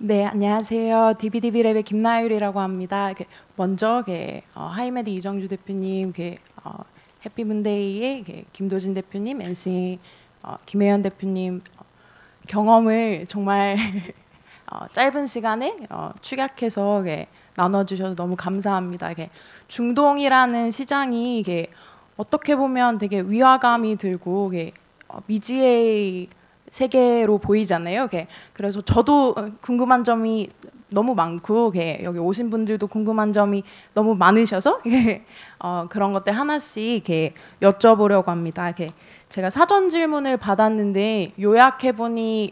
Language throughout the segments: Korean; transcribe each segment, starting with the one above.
네, 안녕하세요. DBDB랩의 김나율이라고 합니다. 먼저 하이메드 이정주 대표님, 해피문데이의 김도진 대표님, NC 김혜연 대표님 경험을 정말 짧은 시간에 축약해서 나눠주셔서 너무 감사합니다. 중동이라는 시장이 어떻게 보면 되게 위화감이 들고 미지의 세계로 보이잖아요. 그래서 저도 궁금한 점이 너무 많고 여기 오신 분들도 궁금한 점이 너무 많으셔서 그런 것들 하나씩 여쭤보려고 합니다. 제가 사전 질문을 받았는데 요약해보니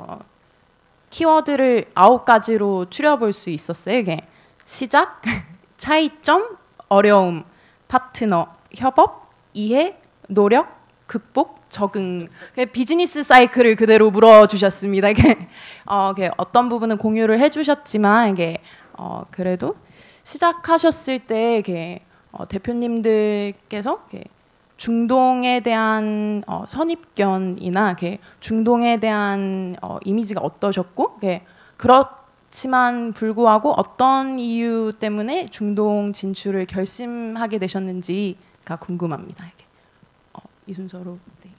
키워드를 9가지로 추려볼 수 있었어요. 시작, 차이점, 어려움, 파트너, 협업, 이해, 노력, 극복, 적응. 비즈니스 사이클을 그대로 물어주셨습니다. 어떤 부분은 공유를 해주셨지만 그래도 시작하셨을 때 대표님들께서 중동에 대한 선입견이나 중동에 대한 이미지가 어떠셨고 그렇지만 불구하고 어떤 이유 때문에 중동 진출을 결심하게 되셨는지가 궁금합니다. 이 순서로. 네.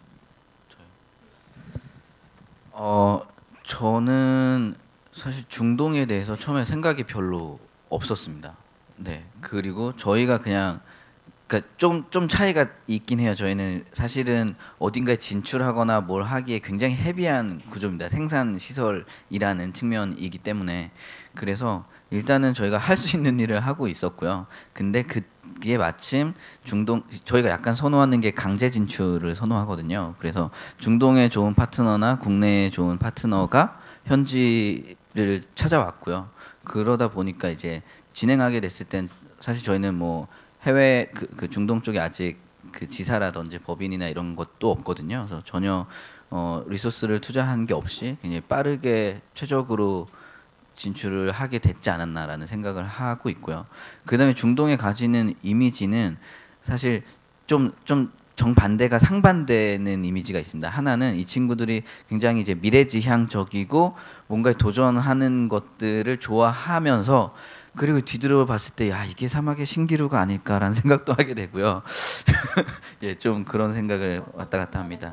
저는 사실 중동에 대해서 처음에 생각이 별로 없었습니다. 네. 그리고 저희가 그러니까 좀 차이가 있긴 해요. 저희는 사실은 어딘가에 진출하거나 뭘 하기에 굉장히 헤비한 구조입니다. 생산 시설이라는 측면이기 때문에. 그래서 일단은 저희가 할 수 있는 일을 하고 있었고요. 근데 그게 마침 저희가 약간 선호하는 게 강제 진출을 선호하거든요. 그래서 중동에 좋은 파트너나 국내에 좋은 파트너가 현지를 찾아왔고요. 그러다 보니까 이제 진행하게 됐을 땐 사실 저희는 뭐 해외 그 중동 쪽에 아직 그 지사라든지 법인이나 이런 것도 없거든요. 그래서 전혀 리소스를 투자한 게 없이 굉장히 빠르게 최적으로 진출을 하게 됐지 않았나라는 생각을 하고 있고요. 그다음에 중동에 가지는 이미지는 사실 좀 정반대가 상반되는 이미지가 있습니다. 하나는 이 친구들이 굉장히 이제 미래지향적이고 뭔가에 도전하는 것들을 좋아하면서 그리고 뒤돌아 봤을 때 야 이게 사막의 신기루가 아닐까라는 생각도 하게 되고요. 예, 좀 그런 생각을 왔다 갔다 합니다.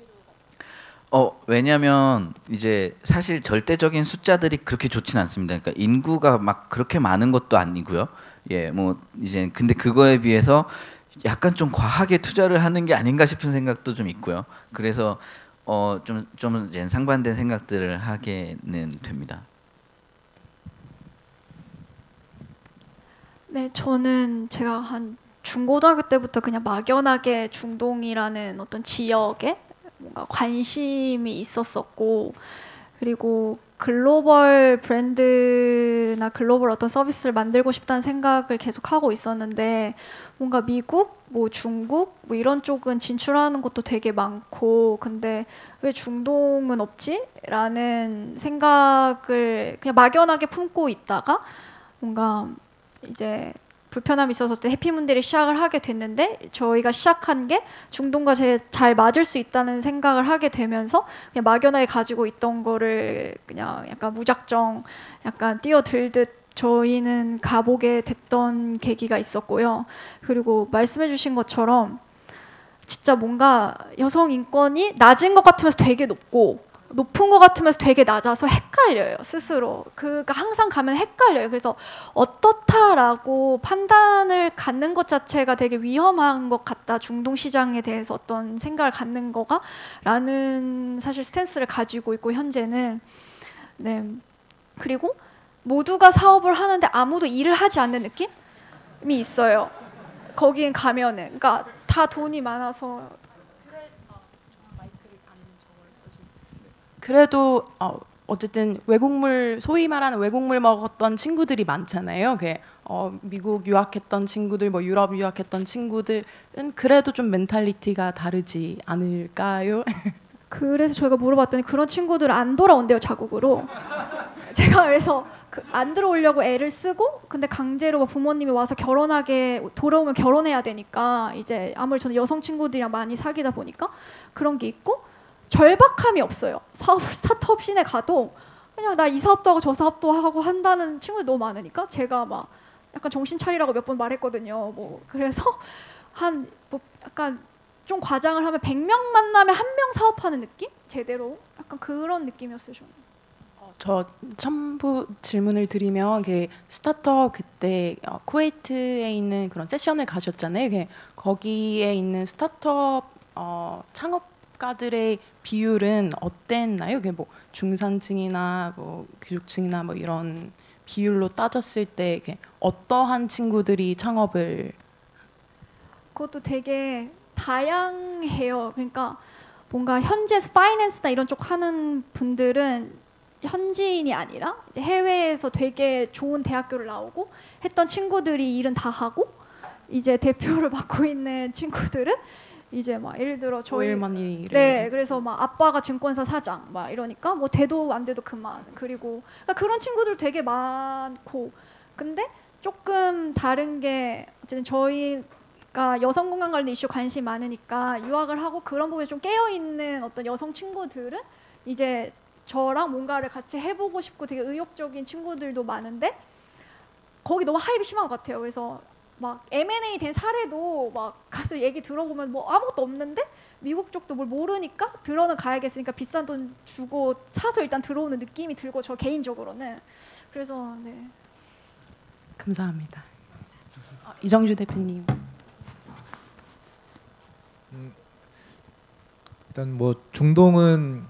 왜냐면 이제 사실 절대적인 숫자들이 그렇게 좋진 않습니다. 그러니까 인구가 막 그렇게 많은 것도 아니고요. 예, 뭐 이제 근데 그거에 비해서 약간 좀 과하게 투자를 하는 게 아닌가 싶은 생각도 좀 있고요. 그래서 좀 이제 상반된 생각들을 하게는 됩니다. 네, 저는 제가 한 중고등학교 때부터 그냥 막연하게 중동이라는 어떤 지역에 뭔가 관심이 있었었고, 그리고 글로벌 브랜드나 글로벌 어떤 서비스를 만들고 싶다는 생각을 계속 하고 있었는데, 뭔가 미국, 뭐 중국, 뭐 이런 쪽은 진출하는 것도 되게 많고, 근데 왜 중동은 없지? 라는 생각을 그냥 막연하게 품고 있다가 뭔가 이제 불편함이 있어서 해피문데이를 시작을 하게 됐는데, 저희가 시작한 게 중동과 제일 잘 맞을 수 있다는 생각을 하게 되면서 그냥 막연하게 가지고 있던 거를 그냥 약간 무작정 약간 뛰어들듯 저희는 가보게 됐던 계기가 있었고요. 그리고 말씀해 주신 것처럼 진짜 뭔가 여성 인권이 낮은 것 같으면서 되게 높은 것 같으면서 되게 낮아서 헷갈려요, 스스로. 그러니까 항상 가면 헷갈려요. 그래서 어떻다라고 판단을 갖는 것 자체가 되게 위험한 것 같다, 중동 시장에 대해서 어떤 생각을 갖는 거가 라는 사실 스탠스를 가지고 있고 현재는. 네. 그리고 모두가 사업을 하는데 아무도 일을 하지 않는 느낌이 있어요, 거긴 가면은. 그러니까 다 돈이 많아서. 그래도 어쨌든 소위 말하는 외국물 먹었던 친구들이 많잖아요. 미국 유학했던 친구들, 뭐 유럽 유학했던 친구들은 그래도 좀 멘탈리티가 다르지 않을까요? 그래서 저희가 물어봤더니 그런 친구들은 안 돌아온대요, 자국으로. 제가 그래서 안 들어오려고 애를 쓰고, 근데 강제로 부모님이 와서 돌아오면 결혼해야 되니까, 이제 아무리 저는 여성 친구들이랑 많이 사귀다 보니까 그런 게 있고, 절박함이 없어요. 스타트업 씬에 가도 그냥 나 이 사업도 하고 저 사업도 하고 한다는 친구들 너무 많으니까 제가 막 약간 정신 차리라고 몇 번 말했거든요. 뭐 그래서 한 뭐 약간 좀 과장을 하면 100명 만나면 1명 사업하는 느낌? 제대로 약간 그런 느낌이었어요. 저는. 저 첨부 질문을 드리면 스타트업 그때 쿠웨이트에 있는 그런 세션을 가셨잖아요. 거기에 있는 스타트업 창업가들의 비율은 어땠나요? 뭐 중산층이나 뭐 귀족층이나 뭐 이런 비율로 따졌을 때 어떠한 친구들이 창업을 그것도 되게 다양해요. 그러니까 뭔가 현재 파이낸스나 이런 쪽 하는 분들은 현지인이 아니라 이제 해외에서 되게 좋은 대학교를 나오고 했던 친구들이 일은 다 하고 이제 대표를 맡고 있는 친구들은 이제 막 예를 들어 저희 오일머니를 네 그래서 막 아빠가 증권사 사장 막 이러니까 뭐 돼도 안 돼도 그만 그리고 그러니까 그런 친구들 되게 많고 근데 조금 다른 게 어쨌든 저희가 여성 건강 관련 이슈 관심 많으니까 유학을 하고 그런 부분에 좀 깨어 있는 어떤 여성 친구들은 이제 저랑 뭔가를 같이 해보고 싶고 되게 의욕적인 친구들도 많은데 거기 너무 하입이 심한 것 같아요. 그래서 막 M&A 된 사례도 막 가서 얘기 들어보면 뭐 아무것도 없는데 미국 쪽도 뭘 모르니까 들어는 가야겠으니까 비싼 돈 주고 사서 일단 들어오는 느낌이 들고 저 개인적으로는 그래서 네. 감사합니다. 이정주 대표님. 일단 뭐 중동은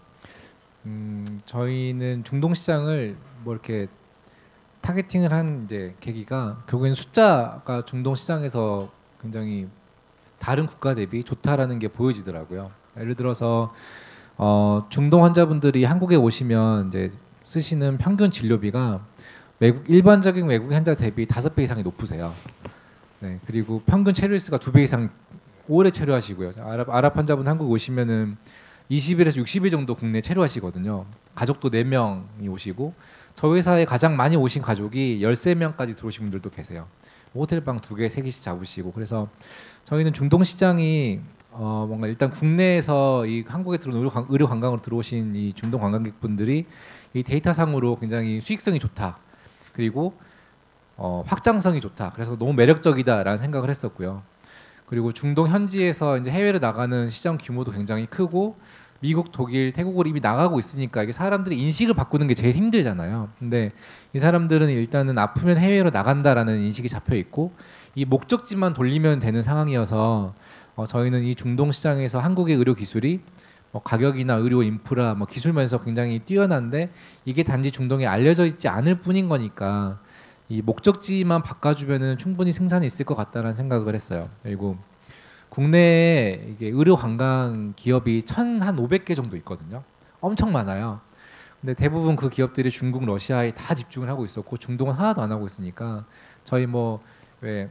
저희는 중동 시장을 뭐 이렇게 타겟팅을 한 이제 계기가 결국에는 숫자가 중동 시장에서 굉장히 다른 국가 대비 좋다라는 게 보여지더라고요. 예를 들어서 중동 환자분들이 한국에 오시면 이제 쓰시는 평균 진료비가 일반적인 외국 환자 대비 5배 이상이 높으세요. 네, 그리고 평균 체류일수가 2배 이상 오래 체류하시고요. 아랍 환자분 한국 오시면은 20일에서 60일 정도 국내 체류하시거든요. 가족도 4명이 오시고 저희 회사에 가장 많이 오신 가족이 13명까지 들어오신 분들도 계세요. 호텔방 2개, 3개씩 잡으시고 그래서 저희는 중동 시장이 뭔가 일단 국내에서 이 한국에 들어온 의료 관광으로 들어오신 이 중동 관광객분들이 이 데이터상으로 굉장히 수익성이 좋다. 그리고 확장성이 좋다. 그래서 너무 매력적이다라는 생각을 했었고요. 그리고 중동 현지에서 이제 해외로 나가는 시장 규모도 굉장히 크고 미국, 독일, 태국으로 이미 나가고 있으니까 이게 사람들이 인식을 바꾸는 게 제일 힘들잖아요. 근데 이 사람들은 일단은 아프면 해외로 나간다라는 인식이 잡혀 있고 이 목적지만 돌리면 되는 상황이어서 저희는 이 중동 시장에서 한국의 의료 기술이 뭐 가격이나 의료 인프라, 뭐 기술 면에서 굉장히 뛰어난데 이게 단지 중동에 알려져 있지 않을 뿐인 거니까 이 목적지만 바꿔주면은 충분히 승산이 있을 것 같다라는 생각을 했어요. 그리고 국내에 이게 의료 관광 기업이 1,500개 정도 있거든요. 엄청 많아요. 근데 대부분 그 기업들이 중국, 러시아에 다 집중을 하고 있었고 중동은 하나도 안 하고 있으니까 저희 뭐 왜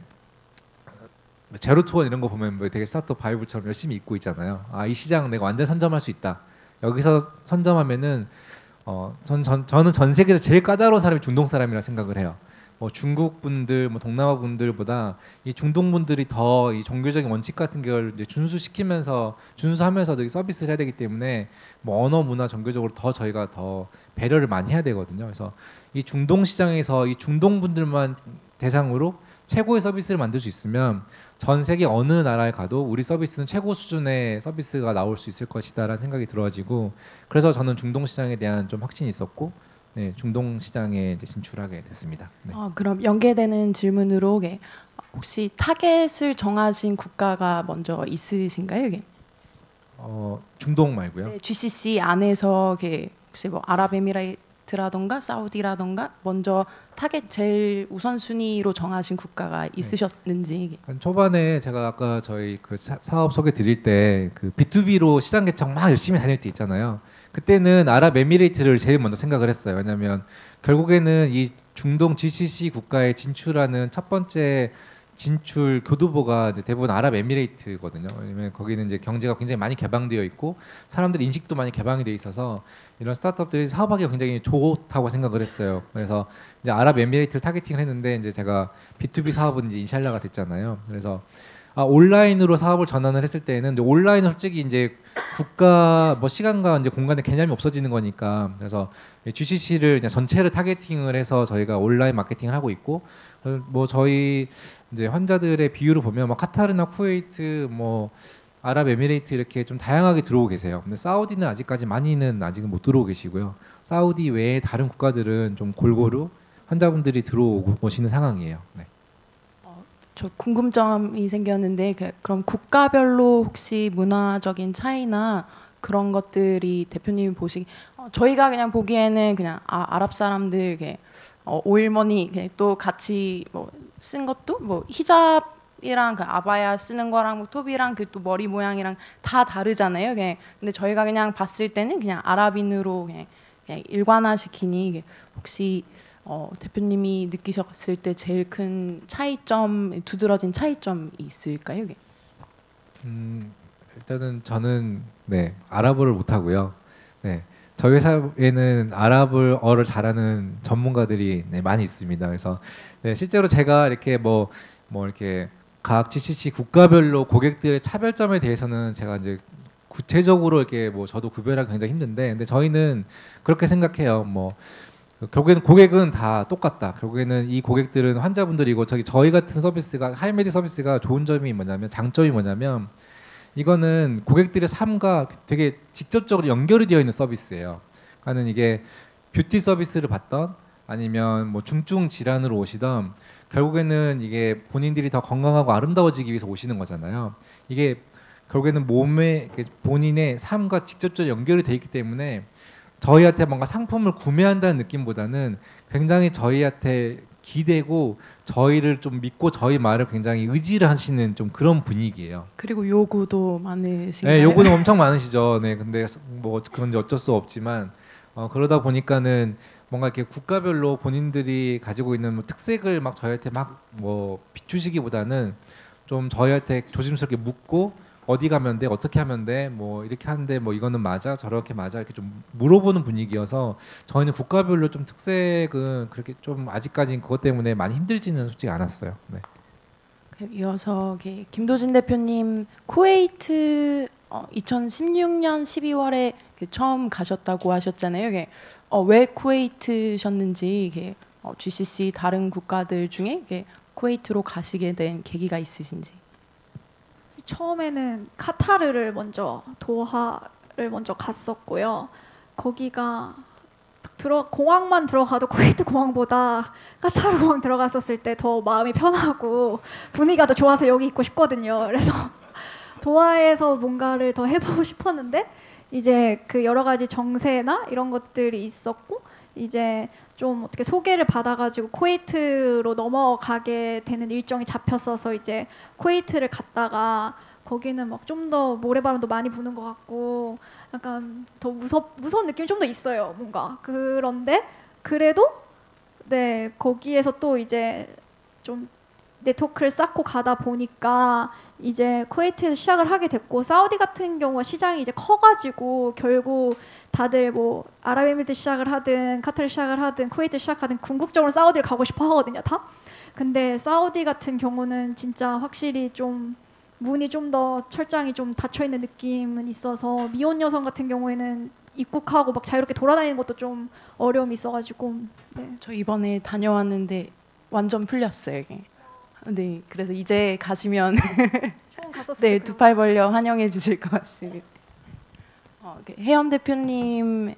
제로투원 이런 거 보면 뭐 되게 스타트업 바이블처럼 열심히 입고 있잖아요. 아, 이 시장 내가 완전 선점할 수 있다. 여기서 선점하면은 저는 전 세계에서 제일 까다로운 사람이 중동 사람이라 생각을 해요. 뭐 중국 분들, 뭐 동남아 분들보다 이 중동 분들이 더 이 종교적인 원칙 같은 걸 이제 준수하면서 되게 서비스를 해야 되기 때문에 뭐 언어, 문화, 종교적으로 더 저희가 더 배려를 많이 해야 되거든요. 그래서 이 중동 시장에서 이 중동 분들만 대상으로 최고의 서비스를 만들 수 있으면 전 세계 어느 나라에 가도 우리 서비스는 최고 수준의 서비스가 나올 수 있을 것이다라는 생각이 들어가지고 그래서 저는 중동 시장에 대한 좀 확신이 있었고. 네, 중동 시장에 이제 진출하게 됐습니다. 네. 그럼 연계되는 질문으로 혹시 타겟을 정하신 국가가 먼저 있으신가요? 이게? 중동 말고요. 네, GCC 안에서 혹시 뭐 아랍에미레이트라던가 사우디라던가 먼저 타겟 제일 우선순위로 정하신 국가가 있으셨는지. 초반에 제가 아까 저희 그 사업 소개 드릴 때 그 B2B로 시장 개척 막 열심히 다닐 때 있잖아요. 그때는 아랍에미레이트를 제일 먼저 생각을 했어요. 왜냐하면 결국에는 이 중동 GCC 국가에 진출하는 첫 번째 진출 교두보가 이제 대부분 아랍에미레이트거든요. 왜냐면 거기는 이제 경제가 굉장히 많이 개방되어 있고 사람들 인식도 많이 개방이 돼 있어서 이런 스타트업들이 사업하기가 굉장히 좋다고 생각을 했어요. 그래서 이제 아랍에미레이트를 타겟팅을 했는데 이제 제가 B2B 사업은 이제 인샬라가 됐잖아요. 그래서 온라인으로 사업을 전환을 했을 때는 온라인은 솔직히 이제 국가 뭐 시간과 이제 공간의 개념이 없어지는 거니까 그래서 GCC를 그냥 전체를 타겟팅을 해서 저희가 온라인 마케팅을 하고 있고 뭐 저희 이제 환자들의 비율을 보면 뭐 카타르나 쿠웨이트 뭐 아랍에미레이트 이렇게 좀 다양하게 들어오고 계세요. 근데 사우디는 아직은 못 들어오고 계시고요. 사우디 외에 다른 국가들은 좀 골고루 환자분들이 들어오고 오시는 상황이에요. 네. 저 궁금점이 생겼는데 그럼 국가별로 혹시 문화적인 차이나 그런 것들이 대표님이 보시기 저희가 그냥 보기에는 그냥 아랍 사람들 이렇게 오일머니 또 같이 뭐 쓴 것도 뭐 히잡이랑 그 아바야 쓰는 거랑 뭐 톱이랑 그 또 머리 모양이랑 다 다르잖아요. 근데 저희가 그냥 봤을 때는 그냥 아랍인으로 그냥 일관화시키니 이게 혹시 대표님이 느끼셨을 때 제일 큰 차이점, 두드러진 차이점이 있을까요? 이게? 일단은 저는 네 아랍어를 못 하고요. 네 저희 회사에는 아랍어를 잘하는 전문가들이 네, 많이 있습니다. 그래서 네, 실제로 제가 이렇게 뭐 이렇게 각 GCC 국가별로 고객들의 차별점에 대해서는 제가 이제 구체적으로 이렇게 뭐 저도 구별하기 굉장히 힘든데, 근데 저희는 그렇게 생각해요. 뭐 결국에는 고객은 다 똑같다. 결국에는 이 고객들은 환자분들이고 저희 같은 서비스가 하이메디 서비스가 좋은 점이 뭐냐면 장점이 뭐냐면 이거는 고객들의 삶과 되게 직접적으로 연결이 되어 있는 서비스예요. 그러니까는 이게 뷰티 서비스를 받던 아니면 뭐 중증 질환으로 오시던 결국에는 이게 본인들이 더 건강하고 아름다워지기 위해서 오시는 거잖아요. 이게 결국에는 몸에 본인의 삶과 직접적으로 연결이 돼 있기 때문에 저희한테 뭔가 상품을 구매한다는 느낌보다는 굉장히 저희한테 기대고 저희를 좀 믿고 저희 말을 굉장히 의지를 하시는 좀 그런 분위기예요. 그리고 요구도 많으신가요? 네, 요구는 엄청 많으시죠. 네, 근데 뭐 그건 어쩔 수 없지만 그러다 보니까는 뭔가 이렇게 국가별로 본인들이 가지고 있는 뭐 특색을 막 저희한테 막 뭐 비추시기보다는 좀 저희한테 조심스럽게 묻고 어디 가면 돼, 어떻게 하면 돼, 뭐 이렇게 하는데 뭐 이거는 맞아, 저렇게 맞아 이렇게 좀 물어보는 분위기여서 저희는 국가별로 좀 특색은 그렇게 좀 아직까지는 그것 때문에 많이 힘들지는 솔직히 않았어요. 네. 이어서 김도진 대표님 쿠웨이트 2016년 12월에 처음 가셨다고 하셨잖아요. 왜 쿠웨이트셨는지 GCC 다른 국가들 중에 쿠웨이트로 가시게 된 계기가 있으신지. 처음에는 카타르를 먼저 도하를 먼저 갔었고요. 거기가 공항만 들어가도 쿠웨이트 공항보다 카타르 공항 들어갔었을 때 더 마음이 편하고 분위기가 더 좋아서 여기 있고 싶거든요. 그래서 도하에서 뭔가를 더 해보고 싶었는데 이제 그 여러 가지 정세나 이런 것들이 있었고 이제 좀 어떻게 소개를 받아가지고 쿠웨이트로 넘어가게 되는 일정이 잡혔어서 이제 쿠웨이트를 갔다가 거기는 막 좀 더 모래바람도 많이 부는 것 같고 약간 더 무서운 느낌이 좀 더 있어요. 뭔가 그런데 그래도 네 거기에서 또 이제 좀 네트워크를 쌓고 가다 보니까 이제 쿠웨이트에서 시작을 하게 됐고 사우디 같은 경우가 시장이 이제 커가지고 결국 다들 뭐 아랍에미리트 시작을 하든 카타르 시작을 하든 쿠웨이트 시작하든 궁극적으로 사우디를 가고 싶어 하거든요 다. 근데 사우디 같은 경우는 진짜 확실히 좀 문이 좀 더 철장이 좀 닫혀 있는 느낌은 있어서 미혼 여성 같은 경우에는 입국하고 막 자유롭게 돌아다니는 것도 좀 어려움이 있어가지고 네. 저 이번에 다녀왔는데 완전 풀렸어요. 이게. 네, 그래서 이제 가시면 네, 두 팔 벌려 환영해 주실 것 같습니다. 혜연 대표님은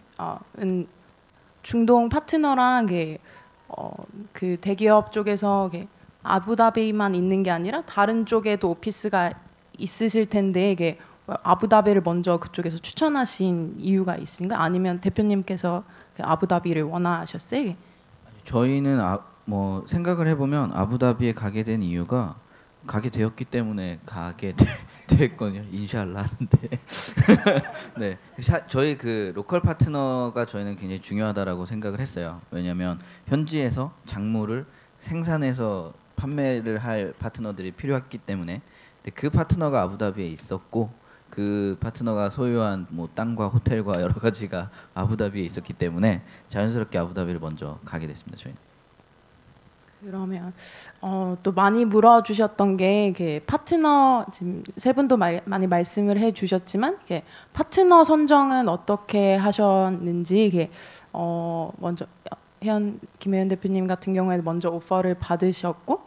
중동 파트너랑 그 대기업 쪽에서 아부다비만 있는 게 아니라 다른 쪽에도 오피스가 있으실 텐데 이게 아부다비를 먼저 그쪽에서 추천하신 이유가 있으신가? 아니면 대표님께서 아부다비를 원하셨어요? 저희는 뭐 생각을 해보면 아부다비에 가게 된 이유가 가게 되었기 때문에 가게 됐거든요. 인샬라 하는데 네, 저희 그 로컬 파트너가 저희는 굉장히 중요하다라고 생각을 했어요. 왜냐하면 현지에서 작물을 생산해서 판매를 할 파트너들이 필요했기 때문에. 근데 그 파트너가 아부다비에 있었고 그 파트너가 소유한 뭐 땅과 호텔과 여러 가지가 아부다비에 있었기 때문에 자연스럽게 아부다비를 먼저 가게 됐습니다. 저희는. 그러면 또 많이 물어주셨던 게 이게 파트너 지금 세 분도 많이 말씀을 해주셨지만 이게 파트너 선정은 어떻게 하셨는지 이게 먼저 김혜연 대표님 같은 경우에 먼저 오퍼를 받으셨고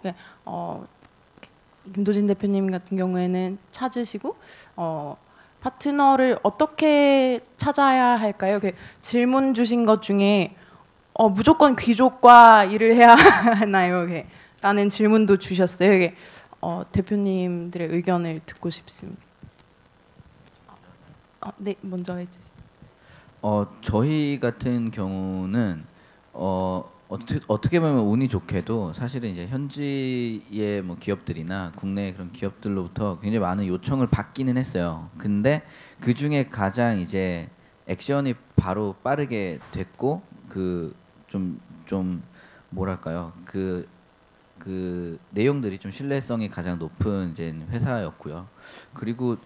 김도진 대표님 같은 경우에는 찾으시고 파트너를 어떻게 찾아야 할까요? 질문 주신 것 중에 무조건 귀족과 일을 해야 하나요? 라는 질문도 주셨어요. 대표님들의 의견을 듣고 싶습니다. 네, 먼저 해주세요. 저희 같은 경우는 어떻게 보면 운이 좋게도 사실은 이제 현지의 뭐 기업들이나 국내 그런 기업들로부터 굉장히 많은 요청을 받기는 했어요. 근데 그 중에 가장 이제 액션이 바로 빠르게 됐고 좀 뭐랄까요 그 내용들이 좀 신뢰성이 가장 높은 이제 회사였고요. 그리고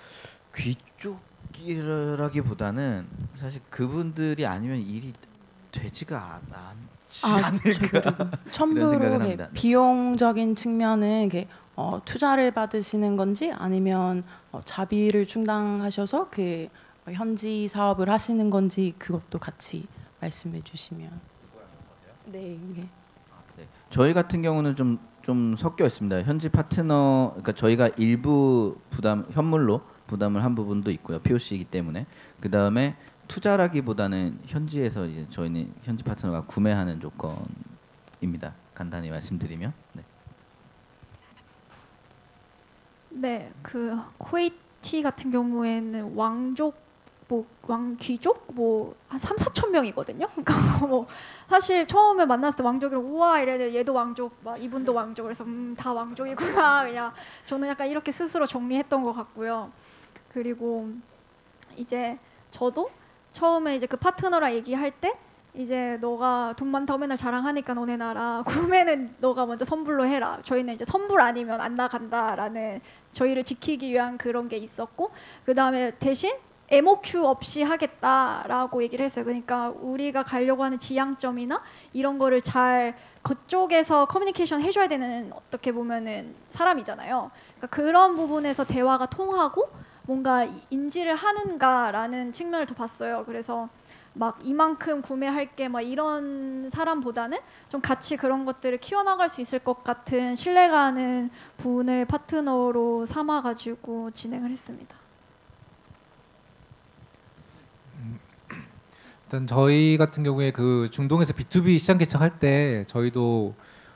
귀쪽이라기보다는 사실 그분들이 아니면 일이 되지가 않지 않을까 첨부로 비용적인 측면은 투자를 받으시는 건지 아니면 자비를 충당하셔서 현지 사업을 하시는 건지 그것도 같이 말씀해 주시면. 네, 이게. 네. 저희 같은 경우는 좀 섞여 있습니다. 현지 파트너, 그러니까 저희가 일부 현물로 부담을 한 부분도 있고요. POC이기 때문에. 그 다음에 투자라기보다는 현지에서 이제 저희는 현지 파트너가 구매하는 조건입니다. 간단히 말씀드리면. 네. 네, 그 쿠웨이티 같은 경우에는 왕귀족 한 3, 4천 명이거든요. 그러니까 뭐 사실 처음에 만났을 때 왕족이랑 우와 이랬는데 얘도 왕족, 막 이분도 왕족, 그래서 다 왕족이구나. 그냥 저는 약간 이렇게 스스로 정리했던 것 같고요. 그리고 이제 저도 처음에 이제 그 파트너랑 얘기할 때 이제 너가 돈 많다고 맨날 자랑하니까 너네 나라 구매는 너가 먼저 선불로 해라. 저희는 이제 선불 아니면 안 나간다라는 저희를 지키기 위한 그런 게 있었고, 그 다음에 대신 MOQ 없이 하겠다라고 얘기를 했어요. 그러니까 우리가 가려고 하는 지향점이나 이런 거를 잘 그쪽에서 커뮤니케이션 해줘야 되는 어떻게 보면은 사람이잖아요. 그러니까 그런 부분에서 대화가 통하고 뭔가 인지를 하는가라는 측면을 더 봤어요. 그래서 막 이만큼 구매할게 막 이런 사람보다는 좀 같이 그런 것들을 키워나갈 수 있을 것 같은 신뢰가는 분을 파트너로 삼아가지고 진행을 했습니다. 일단 저희 같은 경우에 그 중동에서 B2B 시장 개척할 때 저희도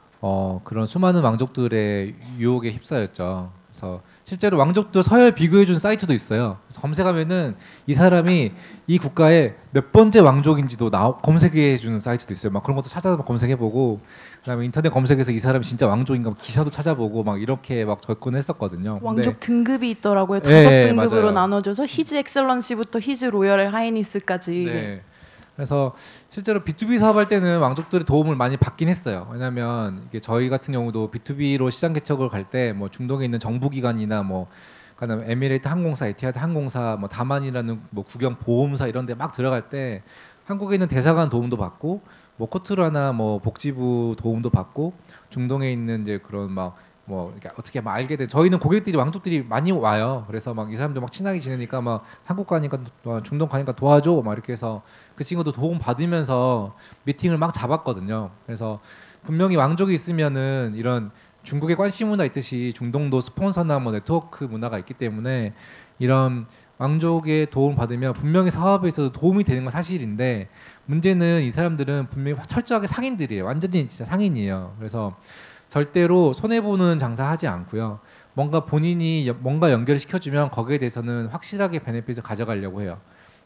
그런 수많은 왕족들의 유혹에 휩싸였죠. 그래서 실제로 왕족들 서열 비교해준 사이트도 있어요. 그래서 검색하면은 이 사람이 이 국가의 몇 번째 왕족인지도 검색해주는 사이트도 있어요. 막 그런 것도 찾아서 검색해보고, 그다음에 인터넷 검색에서 이 사람이 진짜 왕족인가 기사도 찾아보고 막 이렇게 막 접근을 했었거든요. 왕족 등급이 있더라고요. 네, 5등급으로 맞아요. 나눠져서 히즈 엑셀런시부터 히즈 로열 하이니스까지. 네. 그래서 실제로 B2B 사업할 때는 왕족들의 도움을 많이 받긴 했어요. 왜냐하면 이게 저희 같은 경우도 B2B로 시장 개척을 갈 때 뭐 중동에 있는 정부기관이나 뭐 그다음에 에미레이트 항공사, 에티하드 항공사, 뭐 다만이라는 뭐 국영 보험사 이런 데 막 들어갈 때 한국에 있는 대사관 도움도 받고, 뭐 코트라나 뭐 복지부 도움도 받고, 중동에 있는 이제 그런 막 뭐 어떻게 막 알게 된, 저희는 고객들이 왕족들이 많이 와요. 그래서 막 이 사람들 막 친하게 지내니까 막 한국 가니까 중동 가니까 도와줘 막 이렇게 해서 그 친구도 도움 받으면서 미팅을 막 잡았거든요. 그래서 분명히 왕족이 있으면은 이런 중국의 관심 문화 있듯이 중동도 스폰서나 뭐 네트워크 문화가 있기 때문에 이런 왕족의 도움을 받으면 분명히 사업에 있어서 도움이 되는 건 사실인데, 문제는 이 사람들은 분명히 철저하게 상인들이에요. 완전히 진짜 상인이에요. 그래서 절대로 손해보는 장사하지 않고요. 뭔가 본인이 뭔가 연결시켜주면 거기에 대해서는 확실하게 베네핏을 가져가려고 해요.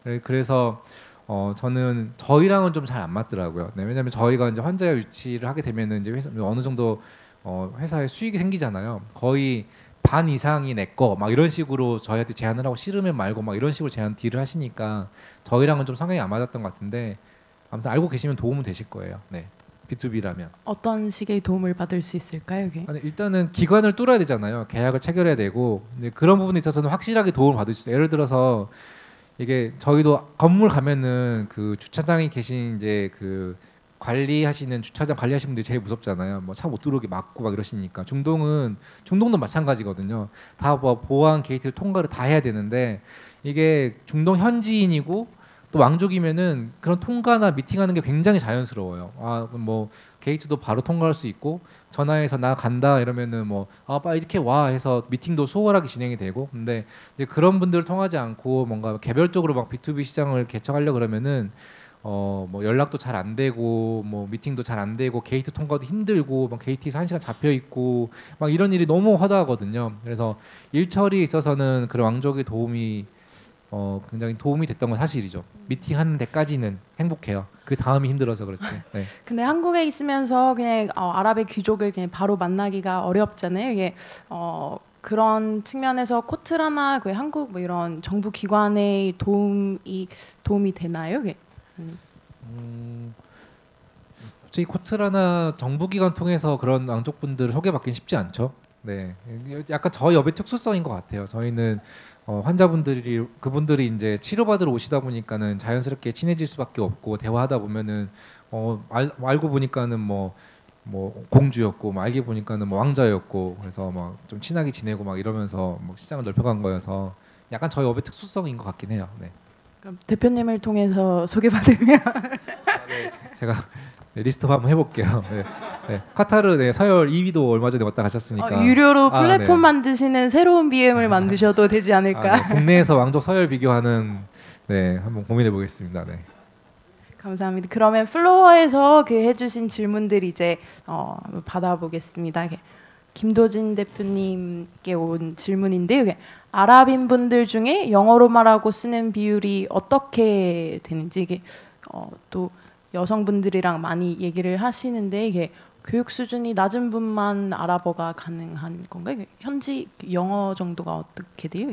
그래서 저는 저희랑은 좀 잘 안 맞더라고요. 네, 왜냐하면 저희가 이제 환자 유치를 하게 되면은 이제 어느 정도 회사에 수익이 생기잖아요. 거의 반 이상이 내 거 막 이런 식으로 저희한테 제안을 하고 싫으면 말고 막 이런 식으로 제안 딜을 하시니까 저희랑은 좀 성향이 안 맞았던 것 같은데, 아무튼 알고 계시면 도움은 되실 거예요. 네. B2B라면 어떤 식의 도움을 받을 수 있을까요? 이게? 아니, 일단은 기관을 뚫어야 되잖아요. 계약을 체결해야 되고, 근데 그런 부분에 있어서는 확실하게 도움을 받을 수 있어요. 예를 들어서 이게 저희도 건물 가면은 그 주차장에 계신 이제 그 관리하시는 주차장 관리하시는 분들이 제일 무섭잖아요. 뭐 차 못 들어오게 막고 막 이러시니까. 중동도 마찬가지거든요. 다 뭐 보안 게이트를 통과를 다 해야 되는데 이게 중동 현지인이고 또 왕족이면은 그런 통과나 미팅하는 게 굉장히 자연스러워요. 뭐 게이트도 바로 통과할 수 있고 전화해서 나 간다 이러면은 빨리 이렇게 와 해서 미팅도 수월하게 진행이 되고. 근데 이제 그런 분들을 통하지 않고 뭔가 개별적으로 막 B2B 시장을 개척하려 그러면은 뭐 연락도 잘 안 되고 뭐 미팅도 잘 안 되고 게이트 통과도 힘들고 막 게이트에서 1시간 잡혀 있고 막 이런 일이 너무 허다하거든요. 그래서 일 처리에 있어서는 그런 왕족의 도움이 굉장히 도움이 됐던 건 사실이죠. 미팅하는 데까지는 행복해요. 그 다음이 힘들어서 그렇지. 네. 근데 한국에 있으면서 그냥 아랍의 귀족을 그냥 바로 만나기가 어렵잖아요. 이게 그런 측면에서 코트라나 그 한국 뭐 이런 정부 기관의 도움이 되나요? 이게? 솔직히 코트라나 정부기관 통해서 그런 왕족분들을 소개받기는 쉽지 않죠. 네, 약간 저희 업의 특수성인 것 같아요. 저희는 그분들이 이제 치료받으러 오시다 보니까는 자연스럽게 친해질 수밖에 없고 대화하다 보면은 알고 보니까는 뭐 공주였고 알게 보니까는 뭐 왕자였고 그래서 막 좀 친하게 지내고 막 이러면서 뭐 시장을 넓혀간 거여서 약간 저희 업의 특수성인 것 같긴 해요. 네. 그럼 대표님을 통해서 소개받으면 네, 제가 리스트업 한번 해볼게요. 네. 네. 카타르 서열 2위도 얼마 전에 왔다 가셨으니까 유료로 플랫폼 네. 만드시는 새로운 BM을 만드셔도 되지 않을까. 네. 국내에서 왕족 서열 비교하는 한번 고민해 보겠습니다. 네. 감사합니다. 그러면 플로어에서 해주신 질문들 이제 받아보겠습니다. 김도진 대표님께 온 질문인데요. 아랍인 분들 중에 영어로 말하고 쓰는 비율이 어떻게 되는지 이게 또 여성분들이랑 많이 얘기를 하시는데 이게 교육 수준이 낮은 분만 아랍어가 가능한 건가요? 현지 영어 정도가 어떻게 돼요?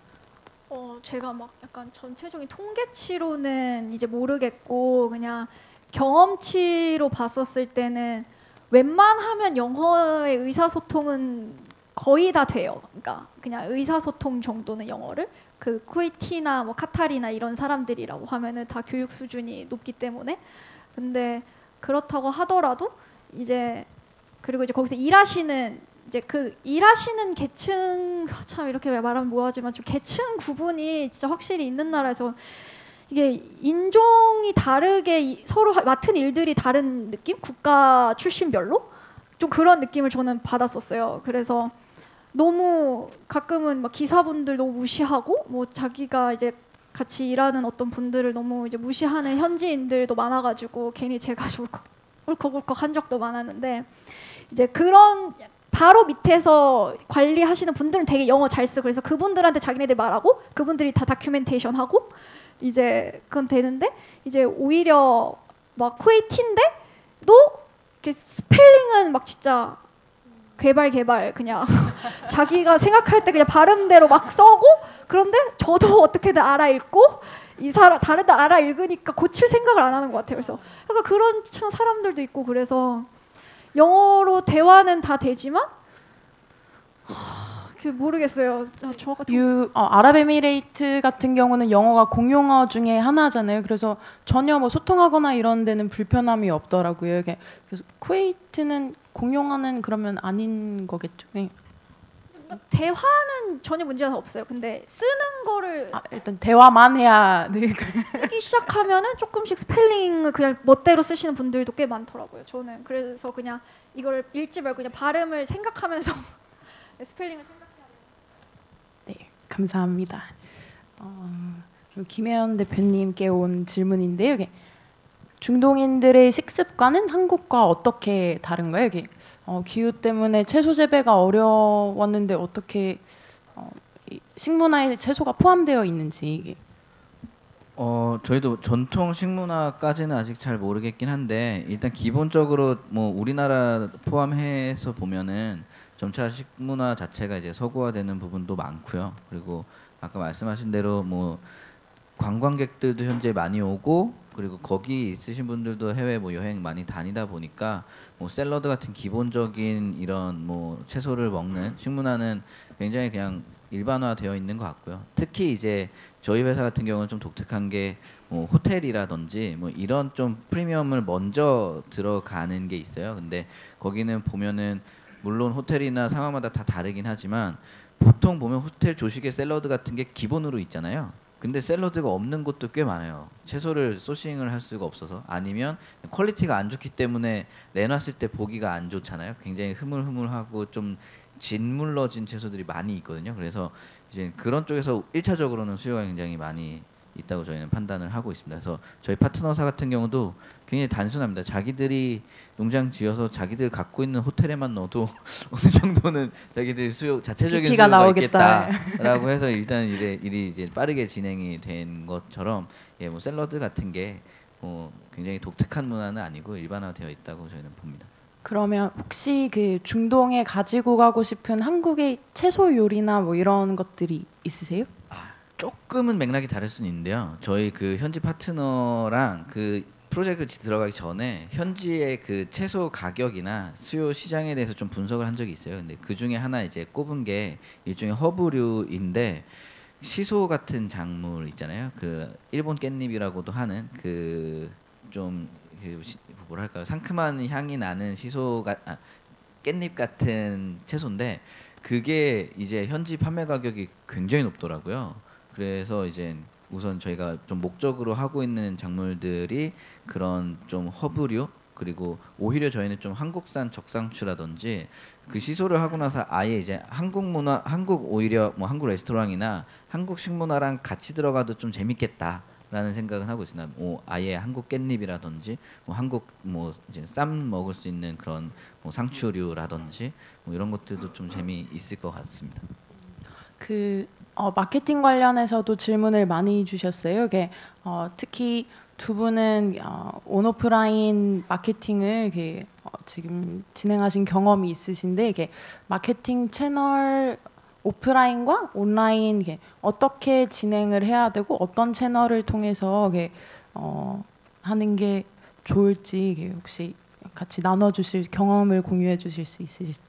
제가 막 약간 전체적인 통계치로는 이제 모르겠고 그냥 경험치로 봤었을 때는 웬만하면 영어의 의사소통은 거의 다 돼요. 그러니까 그냥 의사소통 정도는 영어를 그 쿠웨이티나 뭐 카타리나 이런 사람들이라고 하면은 다 교육 수준이 높기 때문에. 근데 그렇다고 하더라도 이제 그리고 이제 거기서 일하시는 이제 그 일하시는 계층 참 이렇게 말하면 뭐하지만 좀 계층 구분이 진짜 확실히 있는 나라에서 이게 인종이 다르게 서로 맡은 일들이 다른 느낌? 국가 출신별로 좀 그런 느낌을 저는 받았었어요. 그래서 너무 가끔은 막 기사분들 너무 무시하고 뭐 자기가 이제 같이 일하는 어떤 분들을 너무 이제 무시하는 현지인들도 많아가지고 괜히 제가 울컥울컥 한 적도 많았는데 이제 그런 바로 밑에서 관리하시는 분들은 되게 영어 잘 쓰고 그래서 그분들한테 자기네들 말하고 그분들이 다 다큐멘테이션 하고 이제 그건 되는데 이제 오히려 막 쿠웨이티인데도 이렇게 스펠링은 막 진짜 개발 그냥 자기가 생각할 때 그냥 발음대로 막 써고 그런데 저도 어떻게든 알아 읽고 이 사람 다른 데 알아 읽으니까 고칠 생각을 안 하는 것 같아요. 그래서 약간 그런 사람들도 있고 그래서 영어로 대화는 다 되지만 모르겠어요. 저 같은 아랍에미레이트 같은 경우는 영어가 공용어 중에 하나잖아요. 그래서 전혀 뭐 소통하거나 이런 데는 불편함이 없더라고요. 그래서 쿠웨이트는 공용어는 그러면 아닌 거겠죠. 네. 대화는 전혀 문제가 없어요. 근데 쓰는 거를 일단 대화만 해야 쓰기 시작하면은 조금씩 스펠링을 그냥 멋대로 쓰시는 분들도 꽤 많더라고요. 저는 그래서 그냥 이걸 읽지 말고 그냥 발음을 생각하면서 스펠링을 생각해야 돼요. 네, 감사합니다. 김혜연 대표님께 온 질문인데요. 중동인들의 식습관은 한국과 어떻게 다른가요? 기후 때문에 채소 재배가 어려웠는데 어떻게 식문화에 채소가 포함되어 있는지. 저희도 전통 식문화까지는 아직 잘 모르겠긴 한데 일단 기본적으로 뭐 우리나라 포함해서 보면은 점차 식문화 자체가 이제 서구화되는 부분도 많고요. 그리고 아까 말씀하신 대로 뭐 관광객들도 현재 많이 오고 그리고 거기 있으신 분들도 해외 뭐 여행 많이 다니다 보니까 뭐 샐러드 같은 기본적인 이런 뭐 채소를 먹는 식문화는 굉장히 그냥 일반화되어 있는 것 같고요. 특히 이제 저희 회사 같은 경우는 좀 독특한 게 뭐 호텔이라든지 뭐 이런 좀 프리미엄을 먼저 들어가는 게 있어요. 근데 거기는 보면은 물론 호텔이나 상황마다 다 다르긴 하지만 보통 보면 호텔 조식의 샐러드 같은 게 기본으로 있잖아요. 근데 샐러드가 없는 곳도 꽤 많아요. 채소를 소싱을 할 수가 없어서 아니면 퀄리티가 안 좋기 때문에 내놨을 때 보기가 안 좋잖아요. 굉장히 흐물흐물하고 좀 짓물러진 채소들이 많이 있거든요. 그래서 이제 그런 쪽에서 1차적으로는 수요가 굉장히 많이 있다고 저희는 판단을 하고 있습니다. 그래서 저희 파트너사 같은 경우도 굉장히 단순합니다. 자기들이 농장 지어서 자기들 갖고 있는 호텔에만 넣어도 어느 정도는 자기들 수요 자체적인 PP가 수요가 나오겠다. 있겠다라고 해서 일단 일이 이제 빠르게 진행이 된 것처럼 예, 뭐 샐러드 같은 게 굉장히 독특한 문화는 아니고 일반화되어 있다고 저희는 봅니다. 그러면 혹시 그 중동에 가지고 가고 싶은 한국의 채소 요리나 뭐 이런 것들이 있으세요? 조금은 맥락이 다를 수는 있는데요. 저희 그 현지 파트너랑 그 프로젝트 들어가기 전에 현지의 그 채소 가격이나 수요 시장에 대해서 좀 분석을 한 적이 있어요. 근데 그 중에 하나 이제 꼽은 게 일종의 허브류인데 시소 같은 작물 있잖아요. 그 일본 깻잎이라고도 하는 그 좀 뭐랄까요, 상큼한 향이 나는 깻잎 같은 채소인데 그게 이제 현지 판매 가격이 굉장히 높더라고요. 그래서 이제 우선 저희가 좀 목적으로 하고 있는 작물들이 그런 좀 허브류 그리고 오히려 저희는 좀 한국산 적상추라든지 그 시소를 하고 나서 아예 이제 한국 문화, 오히려 뭐 한국 레스토랑이나 한국 식문화랑 같이 들어가도 좀 재밌겠다라는 생각은 하고 있습니다. 뭐 아예 한국 깻잎이라든지 뭐 한국 뭐 이제 쌈 먹을 수 있는 그런 뭐 상추류라든지 뭐 이런 것들도 좀 재미있을 것 같습니다. 마케팅 관련해서도 질문을 많이 주셨어요. 이게 특히 두 분은 온오프라인 마케팅을 지금 진행하신 경험이 있으신데 이게 마케팅 채널 오프라인과 온라인 어떻게 진행을 해야 되고 어떤 채널을 통해서 하는 게 좋을지 혹시 같이 나눠주실 경험을 공유해 주실 수 있으실까요?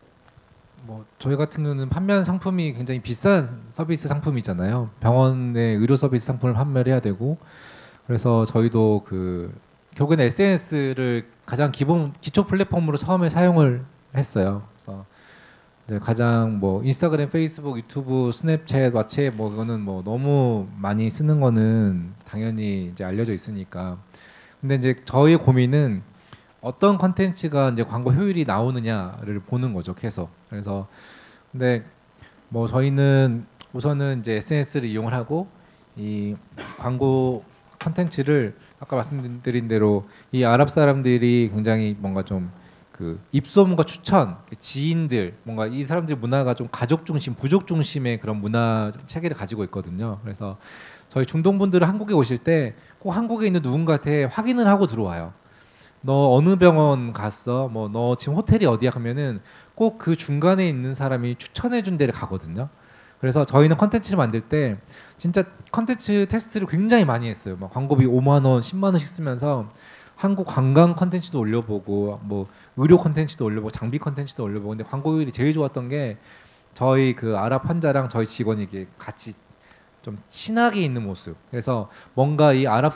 뭐 저희 같은 경우는 판매한 상품이 굉장히 비싼 서비스 상품이잖아요. 병원의 의료 서비스 상품을 판매를 해야 되고 그래서 저희도 결국에는 SNS를 가장 기초 플랫폼으로 처음에 사용을 했어요. 그래서 이제 가장 뭐 인스타그램, 페이스북, 유튜브, 스냅챗, 왓츠앱 뭐 이거는 뭐 너무 많이 쓰는 거는 당연히 이제 알려져 있으니까. 근데 이제 저희의 고민은 어떤 컨텐츠가 이제 광고 효율이 나오느냐를 보는 거죠, 계속. 그래서 근데 뭐 저희는 우선은 이제 SNS를 이용을 하고 이 광고 컨텐츠를 아까 말씀드린 대로 이 아랍 사람들이 굉장히 뭔가 좀 입소문과 추천, 지인들, 뭔가 이 사람들 문화가 좀 가족 중심, 부족 중심의 그런 문화 체계를 가지고 있거든요. 그래서 저희 중동 분들은 한국에 오실 때 꼭 한국에 있는 누군가한테 확인을 하고 들어와요. 너 어느 병원 갔어? 뭐 너 지금 호텔이 어디야? 하면은 꼭 그 중간에 있는 사람이 추천해 준 데를 가거든요. 그래서 저희는 컨텐츠를 만들 때 진짜 컨텐츠 테스트를 굉장히 많이 했어요. 막 광고비 5만 원, 10만 원씩 쓰면서 한국 관광 컨텐츠도 올려보고 뭐 의료 컨텐츠도 올려보고 장비 컨텐츠도 올려보고 근데 광고율이 제일 좋았던 게 저희 아랍 환자랑 저희 직원이 이게 같이 좀 친하게 있는 모습. 그래서 뭔가 이 아랍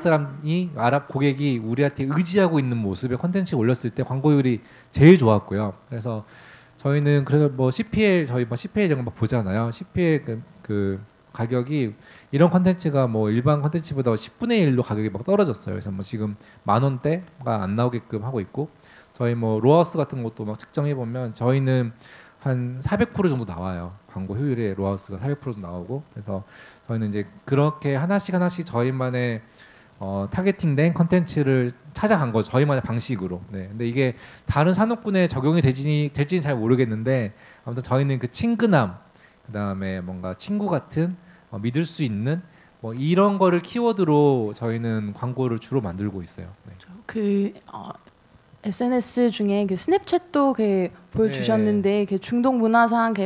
고객이 우리한테 의지하고 있는 모습의 컨텐츠 올렸을 때 광고율이 제일 좋았고요. 그래서 저희는 그래서 뭐 CPL 저희 뭐 CPL 이런 거 막 보잖아요. CPL 그 가격이 이런 컨텐츠가 뭐 일반 컨텐츠보다 10분의 1로 가격이 막 떨어졌어요. 그래서 뭐 지금 10,000원대가 안 나오게끔 하고 있고 저희 뭐 로하우스 같은 것도 막 측정해 보면 저희는 한 400% 정도 나와요. 광고 효율의 로하우스가 400% 나오고 그래서 저희는 이제 그렇게 하나씩 저희만의 타겟팅된 컨텐츠를 찾아간 거죠. 저희만의 방식으로. 네. 근데 이게 다른 산업군에 적용이 될지는 잘 모르겠는데 아무튼 저희는 그 친근함, 그다음에 뭔가 친구 같은 믿을 수 있는 뭐 이런 거를 키워드로 저희는 광고를 주로 만들고 있어요. 네. SNS 중에 스냅챗도 보여주셨는데 중동 문화상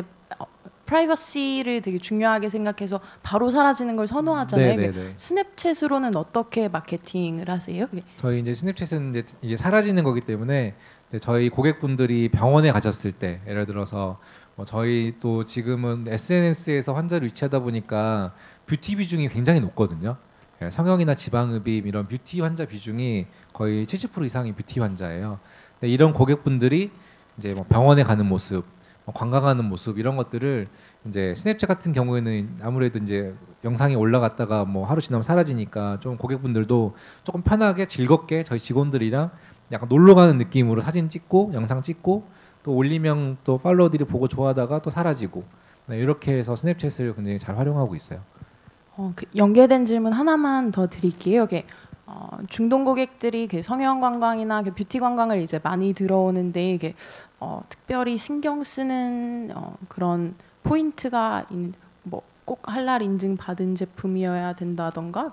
프라이버시를 되게 중요하게 생각해서 바로 사라지는 걸 선호하잖아요. 스냅챗으로는 어떻게 마케팅을 하세요? 저희 이제 스냅챗은 이게 사라지는 거기 때문에 이제 저희 고객분들이 병원에 가셨을 때 예를 들어서 뭐 저희 또 지금은 SNS에서 환자를 위치하다 보니까 뷰티 비중이 굉장히 높거든요. 예, 성형이나 지방흡입 이런 뷰티 환자 비중이 거의 70% 이상이 뷰티 환자예요. 근데 이런 고객분들이 이제 뭐 병원에 가는 모습, 뭐 관광하는 모습 이런 것들을 이제 스냅챗 같은 경우에는 아무래도 이제 영상이 올라갔다가 뭐 하루 지나면 사라지니까 좀 고객분들도 조금 편하게 즐겁게 저희 직원들이랑 약간 놀러 가는 느낌으로 사진 찍고 영상 찍고 또 올리면 또 팔로워들이 보고 좋아하다가 또 사라지고 네, 이렇게 해서 스냅챗을 굉장히 잘 활용하고 있어요. 그 연계된 질문 하나만 더 드릴게요. 중동 고객들이 성형 관광이나 뷰티 관광을 이제 많이 들어오는데 이게 특별히 신경 쓰는 그런 포인트가 있는 꼭 할랄 인증 받은 제품이어야 된다던가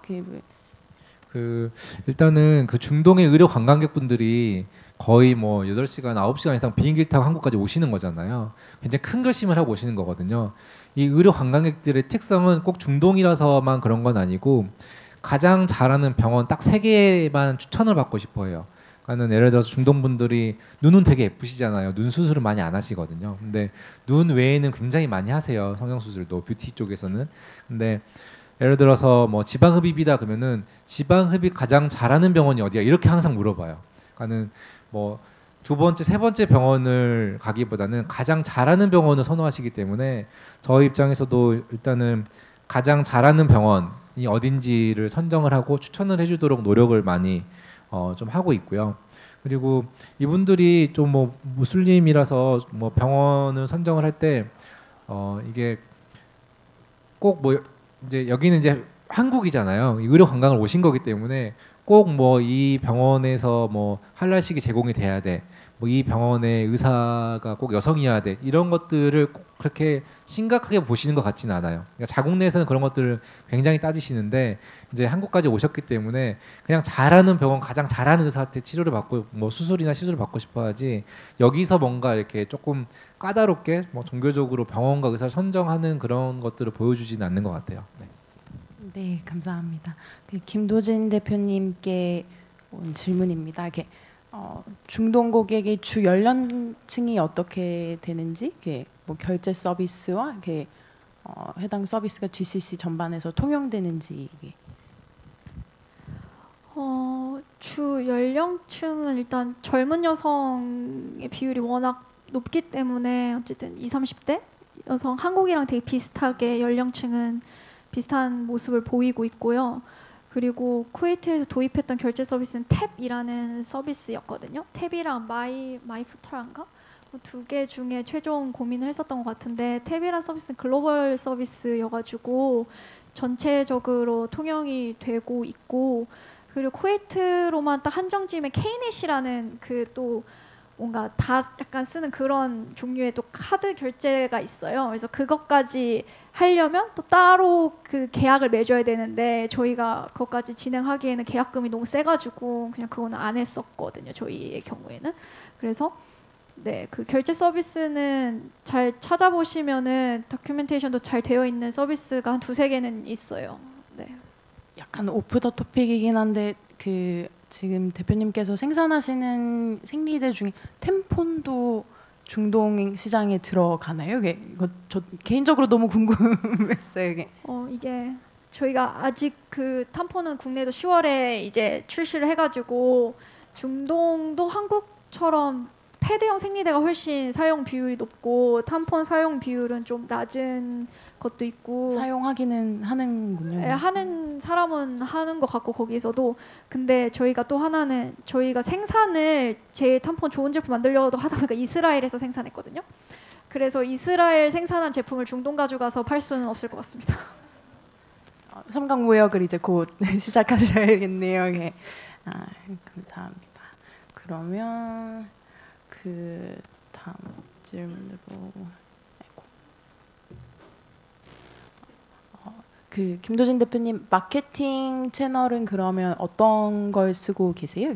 일단은 그 중동의 의료 관광객분들이 거의 뭐 8시간, 9시간 이상 비행기를 타고 한국까지 오시는 거잖아요. 굉장히 큰 결심을 하고 오시는 거거든요. 이 의료 관광객들의 특성은 꼭 중동이라서만 그런 건 아니고 가장 잘하는 병원 딱 3개만 추천을 받고 싶어 해요. 그러니까 예를 들어서 중동 분들이 눈은 되게 예쁘시잖아요. 눈 수술을 많이 안 하시거든요. 근데 눈 외에는 굉장히 많이 하세요. 성형 수술도 뷰티 쪽에서는. 근데 예를 들어서 뭐 지방 흡입이다 그러면은 지방 흡입 가장 잘하는 병원이 어디야? 이렇게 항상 물어봐요. 그러니까는 뭐 2번째, 3번째 병원을 가기보다는 가장 잘하는 병원을 선호하시기 때문에 저희 입장에서도 일단은 가장 잘하는 병원이 어딘지를 선정을 하고 추천을 해주도록 노력을 많이 좀 하고 있고요. 그리고 이분들이 좀 뭐 무슬림이라서 뭐 병원을 선정을 할 때 이게 꼭 뭐 이제 여기는 이제 한국이잖아요. 의료 관광을 오신 거기 때문에 꼭 뭐 이 병원에서 뭐 할랄식이 제공이 돼야 돼. 뭐 이 병원의 의사가 꼭 여성이어야 돼. 이런 것들을 꼭 그렇게 심각하게 보시는 것 같지는 않아요. 그러니까 자국 내에서는 그런 것들을 굉장히 따지시는데 이제 한국까지 오셨기 때문에 그냥 잘하는 병원 가장 잘하는 의사한테 치료를 받고 뭐 수술이나 시술을 받고 싶어하지 여기서 뭔가 이렇게 조금 까다롭게 뭐 종교적으로 병원과 의사를 선정하는 그런 것들을 보여주지는 않는 것 같아요. 네. 네, 감사합니다. 김도진 대표님께 온 질문입니다. 중동 고객의 주 연령층이 어떻게 되는지, 뭐 결제 서비스와 해당 서비스가 GCC 전반에서 통용되는지. 주 연령층은 일단 젊은 여성의 비율이 워낙 높기 때문에 어쨌든 20, 30대 여성 한국이랑 되게 비슷하게 연령층은 비슷한 모습을 보이고 있고요. 그리고 쿠웨이트에서 도입했던 결제 서비스는 탭이라는 서비스였거든요. 탭이랑 마이푸트라인가? 2개 중에 최종 고민을 했었던 것 같은데 탭이라는 서비스는 글로벌 서비스여가지고 전체적으로 통용이 되고 있고 그리고 쿠웨이트로만 딱 한정지으면 K넷이라는 또 뭔가 다 약간 쓰는 그런 종류의 또 카드 결제가 있어요. 그래서 그것까지 하려면 또 따로 그 계약을 맺어야 되는데 저희가 그것까지 진행하기에는 계약금이 너무 세가지고 그냥 그거는 안 했었거든요. 저희의 경우에는. 그래서 네, 그 결제 서비스는 잘 찾아보시면은 다큐멘테이션도 잘 되어 있는 서비스가 한 2-3개는 있어요. 네. 약간 오프 더 토픽이긴 한데 지금 대표님께서 생산하시는 생리대 중에 템폰도 중동 시장에 들어가나요? 이거 저 개인적으로 너무 궁금했어요. 이게 저희가 아직 그 탐폰은 국내도 10월에 이제 출시를 해가지고 중동도 한국처럼 패드형 생리대가 훨씬 사용 비율이 높고 탐폰 사용 비율은 좀 낮은 것도 있고 사용하기는 하는군요. 네, 하는 사람은 하는 것 같고 거기서도 근데 저희가 또 하나는 저희가 생산을 제일 탐폰 좋은 제품 만들려고 하다 보니까 이스라엘에서 생산했거든요. 그래서 이스라엘 생산한 제품을 중동 가져가서 팔 수는 없을 것 같습니다. 삼각무역을 이제 곧 시작하셔야겠네요. 감사합니다. 그러면 그 다음 질문으로 김도진 대표님 마케팅 채널은 그러면 어떤 걸 쓰고 계세요?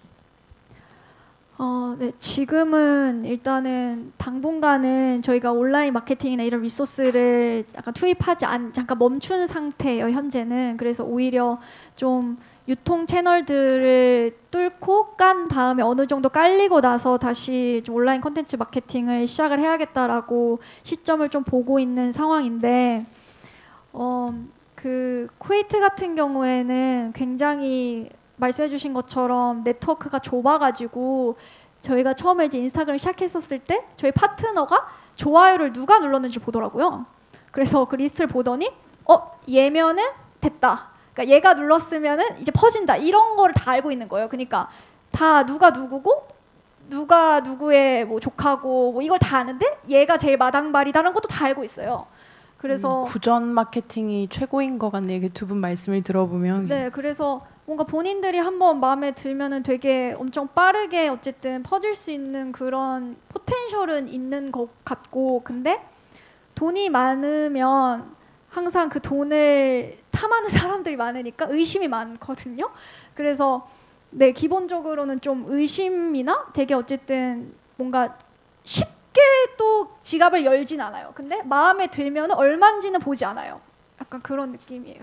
네, 지금은 일단은 당분간은 저희가 온라인 마케팅이나 이런 리소스를 약간 투입하지 잠깐 멈춘 상태예요, 현재는. 그래서 오히려 좀 유통 채널들을 뚫고 깐 다음에 어느 정도 깔리고 나서 다시 좀 온라인 콘텐츠 마케팅을 시작을 해야겠다라고 시점을 좀 보고 있는 상황인데 그 쿠웨이트 같은 경우에는 굉장히 말씀해주신 것처럼 네트워크가 좁아가지고 저희가 처음에 이제 인스타그램 시작했었을 때 저희 파트너가 좋아요를 누가 눌렀는지 보더라고요. 그래서 그 리스트를 보더니 얘면은 됐다. 그러니까 얘가 눌렀으면은 이제 퍼진다. 이런 거를 다 알고 있는 거예요. 그러니까 다 누가 누구고 누가 누구의 뭐 조카고 뭐 이걸 다 아는데 얘가 제일 마당발이다라는 것도 다 알고 있어요. 그래서 구전 마케팅이 최고인 것 같네요. 두 분 말씀을 들어보면. 네, 그래서 뭔가 본인들이 한번 마음에 들면은 되게 엄청 빠르게 어쨌든 퍼질 수 있는 그런 포텐셜은 있는 것 같고, 근데 돈이 많으면 항상 그 돈을 탐하는 사람들이 많으니까 의심이 많거든요. 그래서 네, 기본적으로는 좀 의심이나 되게 어쨌든 뭔가 쉽게 또 지갑을 열진 않아요. 근데 마음에 들면 얼마인지는 보지 않아요. 약간 그런 느낌이에요.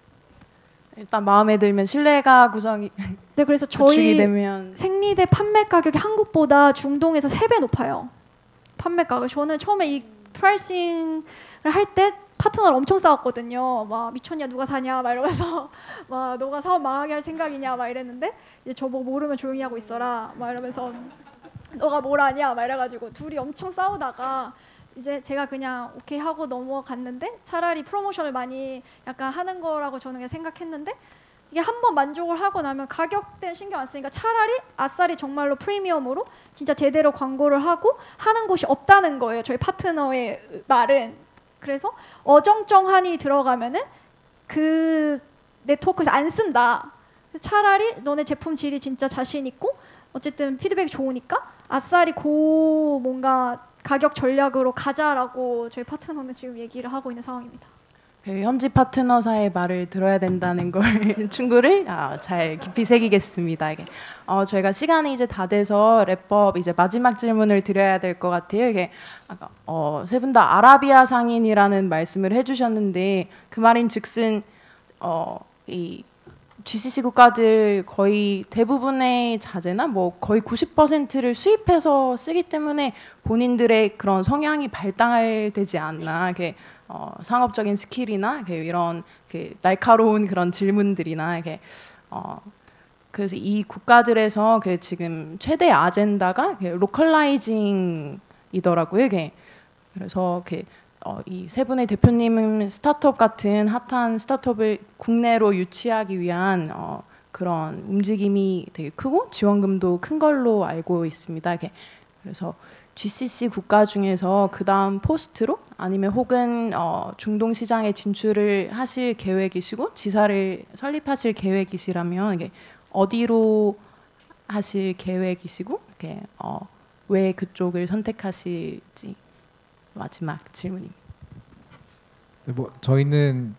일단 마음에 들면 신뢰가 구성이 네, 그래서 구축이 저희 되면 생리대 판매 가격이 한국보다 중동에서 3배 높아요. 판매 가격. 저는 처음에 이 프라이싱을 할 때 파트너를 엄청 싸웠거든요. 막 미쳤냐 누가 사냐 막 이러면서 막 너가 사업 망하게 할 생각이냐 막 이랬는데 이제 저보고 모르면 조용히 하고 있어라 막 이러면서 너가 뭘 아냐 막 이래가지고 둘이 엄청 싸우다가 이제 제가 그냥 오케이 하고 넘어갔는데 차라리 프로모션을 많이 약간 하는 거라고 저는 그냥 생각했는데 이게 한번 만족을 하고 나면 가격대는 신경 안 쓰니까 차라리 아싸리 정말로 프리미엄으로 진짜 제대로 광고를 하고 하는 곳이 없다는 거예요. 저희 파트너의 말은. 그래서 어정쩡하니 들어가면은 그 네트워크에서 안 쓴다. 차라리 너네 제품 질이 진짜 자신 있고 어쨌든 피드백이 좋으니까 아싸리 고 뭔가 가격 전략으로 가자라고 저희 파트너는 지금 얘기를 하고 있는 상황입니다. 현지 파트너사의 말을 들어야 된다는 걸 충고를 잘 깊이 새기겠습니다. 이게 저희가 시간이 이제 다 돼서 랩법 이제 마지막 질문을 드려야 될 것 같아요. 이게 아까 세 분 다 아라비아 상인이라는 말씀을 해주셨는데 그 말인즉슨 이 GCC 국가들 거의 대부분의 자재나 뭐 거의 90%를 수입해서 쓰기 때문에 본인들의 그런 성향이 발달되지 않나. 이렇게 상업적인 스킬이나 이런 날카로운 그런 질문들이나 그래서 이 국가들에서 지금 최대 아젠다가 로컬라이징이더라고요. 그래서 이 세 분의 대표님은 스타트업 같은 핫한 스타트업을 국내로 유치하기 위한 그런 움직임이 되게 크고 지원금도 큰 걸로 알고 있습니다. 그래서 GCC 국가 중에서 그 다음 포스트로 아니면 혹은 중동 시장에 진출을 하실 계획이시고 지사를 설립하실 계획이시라면 이게 어디로 하실 계획이시고 왜 그쪽을 선택하실지 마지막 질문입니다. 뭐 저희는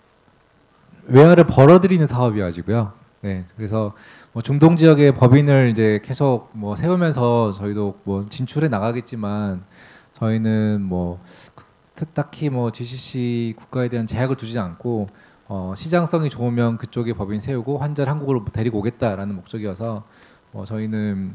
외화를 벌어들이는 사업이어가지고요. 네, 그래서 뭐 중동 지역의 법인을 이제 계속 뭐 세우면서 저희도 뭐 진출해 나가겠지만 저희는 뭐 딱히 뭐 GCC 국가에 대한 제약을 두지 않고 시장성이 좋으면 그쪽에 법인 세우고 환자를 한국으로 데리고 오겠다라는 목적이어서 저희는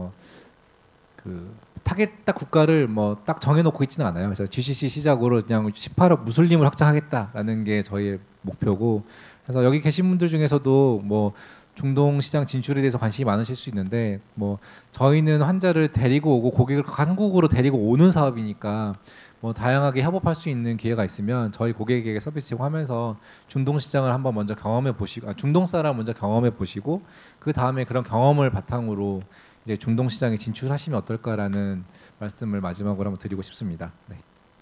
그 타겟 딱 국가를 뭐 딱 정해놓고 있지는 않아요. 그래서 GCC 시작으로 그냥 18억 무슬림을 확장하겠다라는 게 저희의 목표고, 그래서 여기 계신 분들 중에서도 뭐 중동 시장 진출에 대해서 관심이 많으실 수 있는데 뭐 저희는 환자를 데리고 오고 고객을 한국으로 데리고 오는 사업이니까 뭐 다양하게 협업할 수 있는 기회가 있으면 저희 고객에게 서비스 제공하면서 중동 시장을 한번 먼저 경험해 보시고 중동 사람 먼저 경험해 보시고 그 다음에 그런 경험을 바탕으로 이제 중동 시장에 진출하시면 어떨까라는 말씀을 마지막으로 한번 드리고 싶습니다. 네.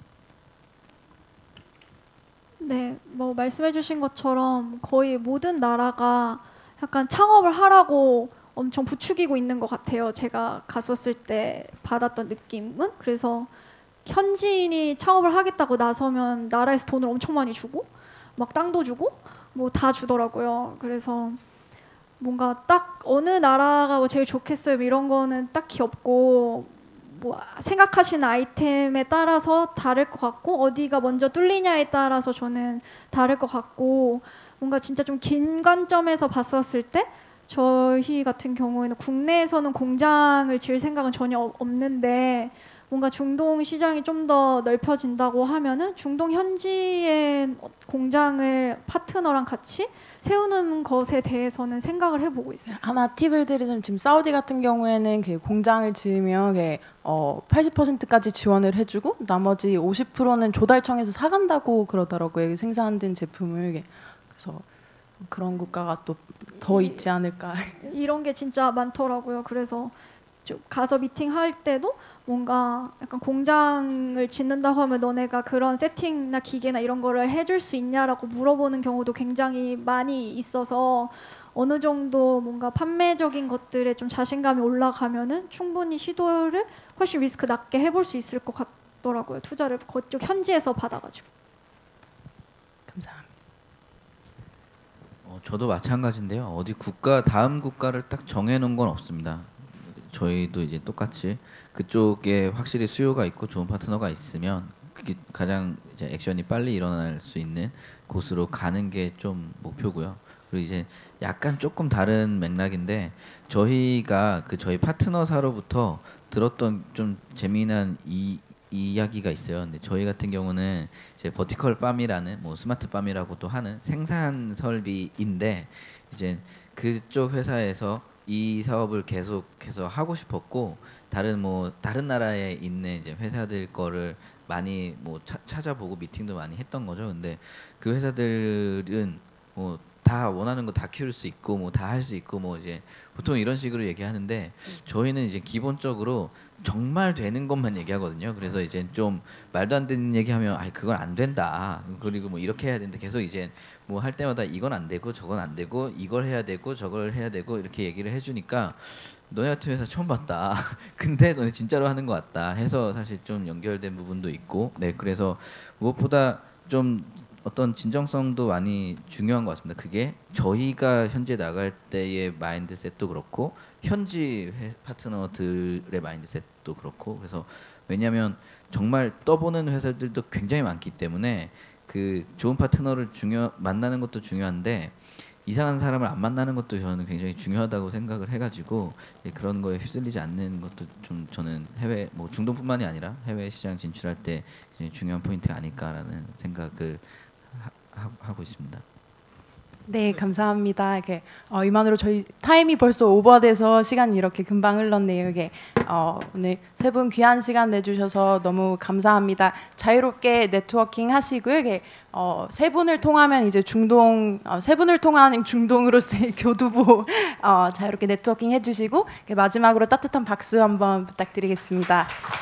네, 뭐 말씀해주신 것처럼 거의 모든 나라가 약간 창업을 하라고 엄청 부추기고 있는 것 같아요. 제가 갔었을 때 받았던 느낌은. 그래서 현지인이 창업을 하겠다고 나서면 나라에서 돈을 엄청 많이 주고 막 땅도 주고 뭐 다 주더라고요. 그래서 뭔가 딱 어느 나라가 뭐 제일 좋겠어요 이런 거는 딱히 없고 뭐 생각하시는 아이템에 따라서 다를 것 같고 어디가 먼저 뚫리냐에 따라서 저는 다를 것 같고, 뭔가 진짜 좀 긴 관점에서 봤었을 때 저희 같은 경우에는 국내에서는 공장을 지을 생각은 전혀 없는데 뭔가 중동 시장이 좀 더 넓혀진다고 하면은 중동 현지의 공장을 파트너랑 같이 세우는 것에 대해서는 생각을 해보고 있어요. 하나 팁을 드리자면 지금 사우디 같은 경우에는 그 공장을 지으면 80%까지 지원을 해주고 나머지 50%는 조달청에서 사간다고 그러더라고요. 생산된 제품을. 그래서 그런 국가가 또 더 있지 않을까. 이런 게 진짜 많더라고요. 그래서 좀 가서 미팅할 때도 뭔가 약간 공장을 짓는다고 하면 너네가 그런 세팅이나 기계나 이런 거를 해줄 수 있냐라고 물어보는 경우도 굉장히 많이 있어서 어느 정도 뭔가 판매적인 것들에 좀 자신감이 올라가면은 충분히 시도를 훨씬 리스크 낮게 해볼 수 있을 것 같더라고요. 투자를 그쪽 현지에서 받아가지고. 감사합니다. 저도 마찬가지인데요. 어디 다음 국가를 딱 정해놓은 건 없습니다. 저희도 이제 똑같이 그쪽에 확실히 수요가 있고 좋은 파트너가 있으면 그게 가장 이제 액션이 빨리 일어날 수 있는 곳으로 가는 게 좀 목표고요. 그리고 이제 약간 조금 다른 맥락인데 저희가 저희 파트너사로부터 들었던 좀 재미난 이야기가 있어요. 근데 저희 같은 경우는 이제 버티컬 팜이라는 스마트 팜이라고 또 하는 생산 설비인데 이제 그쪽 회사에서 이 사업을 계속해서 하고 싶었고 다른 나라에 있는 이제 회사들 거를 많이 찾아보고 미팅도 많이 했던 거죠. 근데 그 회사들은 다 원하는 거 다 키울 수 있고 다 할 수 있고 이제 보통 이런 식으로 얘기하는데 저희는 이제 기본적으로 정말 되는 것만 얘기하거든요. 그래서 이제 좀 말도 안 되는 얘기하면 그건 안 된다. 그리고 이렇게 해야 되는데 계속 이제 할 때마다 이건 안 되고 저건 안 되고 이걸 해야 되고 저걸 해야 되고 이렇게 얘기를 해주니까 너네 같은 회사 처음 봤다. 근데 너네 진짜로 하는 것 같다 해서 사실 좀 연결된 부분도 있고 네 그래서 무엇보다 좀 어떤 진정성도 많이 중요한 것 같습니다. 그게 저희가 현재 나갈 때의 마인드셋도 그렇고 현지 파트너들의 마인드셋도 그렇고 그래서 왜냐하면 정말 떠보는 회사들도 굉장히 많기 때문에 그 좋은 파트너를 만나는 것도 중요한데 이상한 사람을 안 만나는 것도 저는 굉장히 중요하다고 생각을 해가지고 그런 거에 휩쓸리지 않는 것도 좀 저는 해외 중동뿐만이 아니라 해외 시장 진출할 때 중요한 포인트 아닐까라는 생각을 하고 있습니다. 네, 감사합니다. 이만으로 저희 타임이 벌써 오버돼서 시간이 이렇게 금방 흘렀네요. 오늘 세 분 귀한 시간 내주셔서 너무 감사합니다. 자유롭게 네트워킹 하시고요. 세 분을 통하면 이제 세 분을 통한 중동으로서의 교두보 자유롭게 네트워킹 해주시고 마지막으로 따뜻한 박수 한번 부탁드리겠습니다.